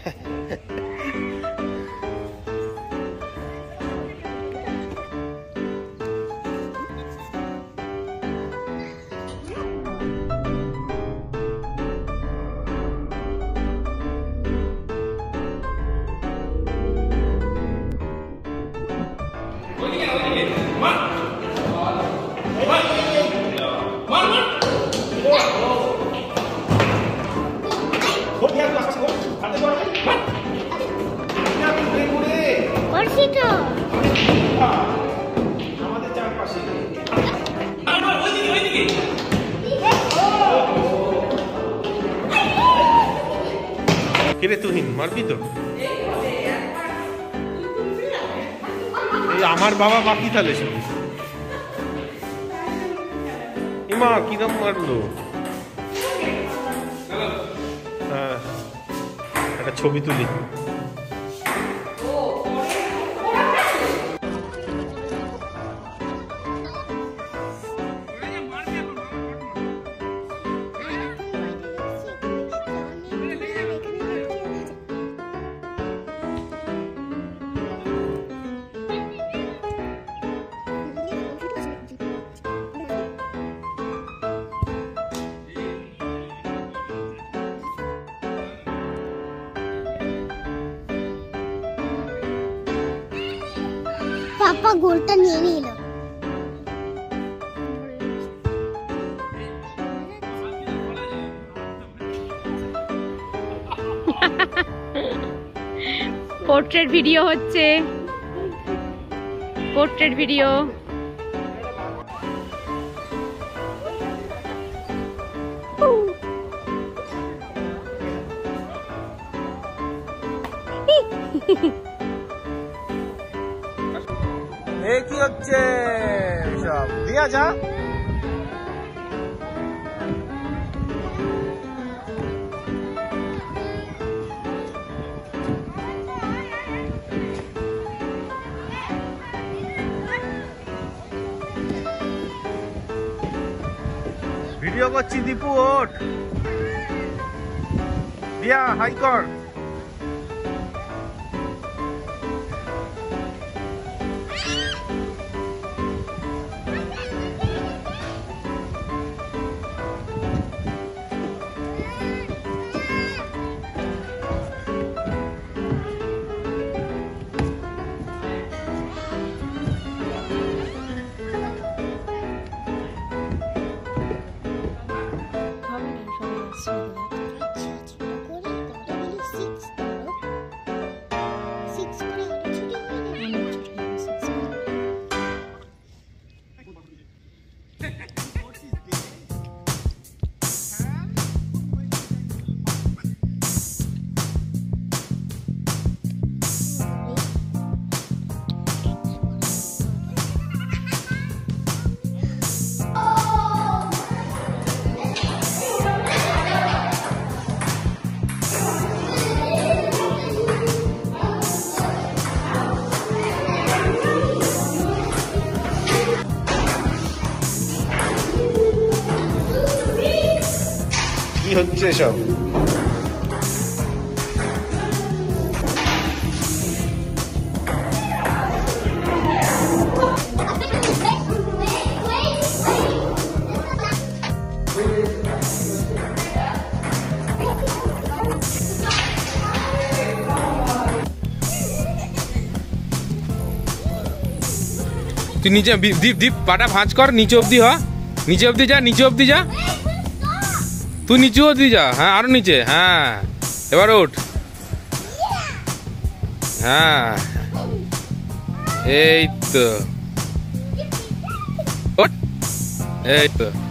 কিরে তুহিন মারবি তো? আমার বাবা বাকি তাহলে শুধু ইমা কিরম মারলো। হ্যাঁ একটা ছবি তুলি। পাপা গোলটা নিয়ে নিল। পোর্ট্রেট ভিডিও হচ্ছে, পোর্ট্রেট ভিডিও। কি হচ্ছে সব দিয়া যা। ভিডিও করছি দীপু, ওঠ দিয়া হাই কর। কি হচ্ছে সব? তুই নিচে দীপ দীপ পাটা ভাঁজ কর, নিচে অব্দি হ, নিচে অব্দি যা, নিচে অব্দি যা, তুই নিচে অব্দি যা। হ্যাঁ আরো নিচে, হ্যাঁ এবার ওঠ, হ্যাঁ এই তো ওঠ, এই তো।